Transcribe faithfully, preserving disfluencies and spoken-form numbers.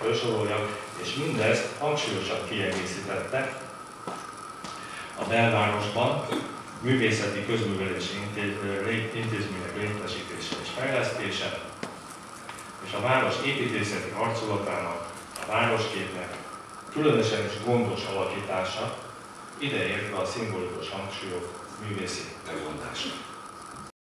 felsoroljak, és mindezt hangsúlyosan kiegészítette a belvárosban művészeti közművelési intézmények létesítése és fejlesztése, és a város építészeti arculatának, a városképnek különösen is gondos alakítása, ideértve a szimbolikus hangsúlyok művészi megmondása.